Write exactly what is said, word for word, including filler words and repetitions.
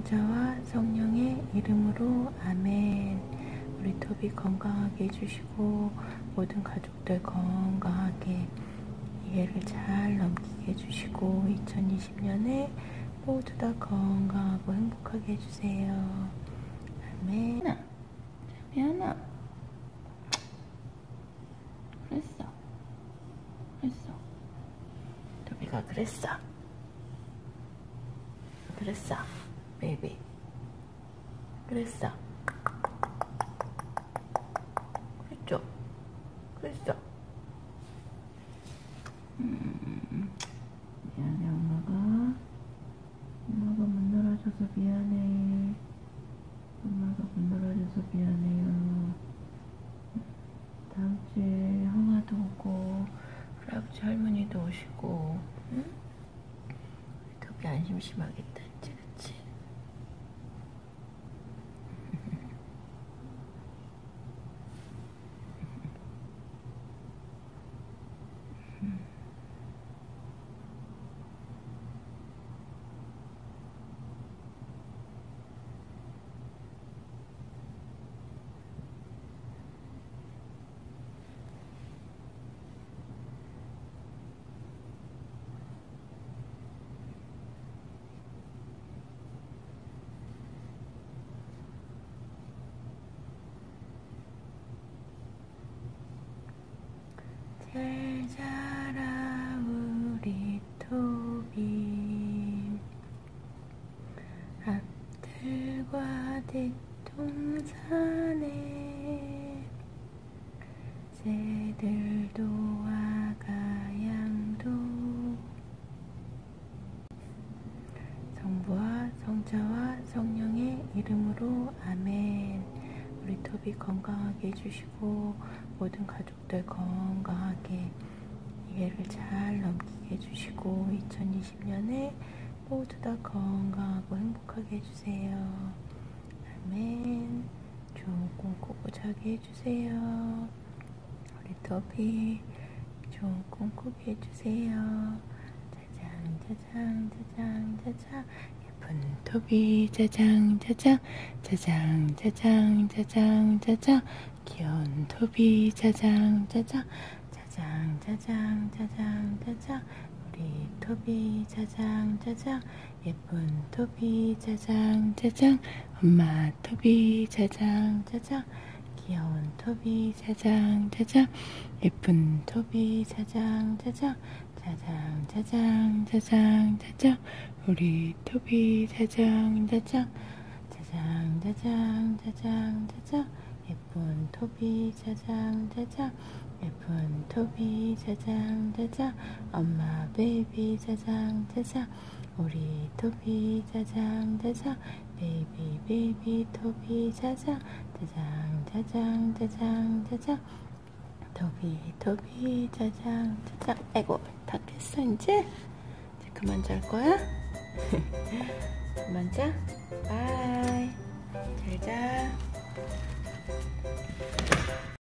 성자와 성령의 이름으로 아멘. 우리 토비 건강하게 해주시고 모든 가족들 건강하게 이 해를 잘 넘기게 해주시고 이천이십 년에 모두 다 건강하고 행복하게 해주세요. 아멘. 미안아. 그랬어. 그랬어. 토비가 그랬어. 그랬어. 베이비. 그랬어. 그랬죠? 그랬어. 음, 미안해, 엄마가. 엄마가 못 놀아줘서 미안해. 엄마가 못 놀아줘서 미안해요. 다음 주에 형아도 오고, 할아버지 할머니도 오시고, 응? 토비 안 심심하겠다, 그치, 그치? 잘 자라 우리 토비. 앞들과 뒷동산에 새들도 아가양도 성부와 성자와 성령의 이름으로 아멘. 우리 토비 건강하게 해주시고 모든 가족들 건강하게 이 해를 잘 넘기게 해주시고 이천이십 년에 모두 다 건강하고 행복하게 해주세요. 아멘. 좋은 꿈 꾸고 자게 해주세요. 우리 토비 좋은 꿈 꾸게 해주세요. 짜장 짜장 짜장 짜장 예쁜 토비 짜장 짜장 짜장 짜장 짜장 짜장 귀여운 토비 짜장 짜장 짜장 짜장 짜장 짜장 우리 토비 짜장 짜장 예쁜 토비 짜장 짜장 엄마 토비 짜장 짜장 귀여운 토비 짜장 짜장 예쁜 토비 짜장 짜장 짜장 짜장 짜장 짜장 우리 토비 짜장 짜장 짜장 짜장 짜장 짜장 예쁜 토비 짜장 짜장 예쁜 토비 짜장 짜장 엄마 베이비 짜장 짜장 우리 토비 짜장 짜장 베이비 베이비 토비 짜장 짜장 짜장 짜장 짜장 토비 토비 짜장 짜장. 아이고 다 깼어. 이제 이제 그만 잘 거야? 그만 자. 바이. 잘 자.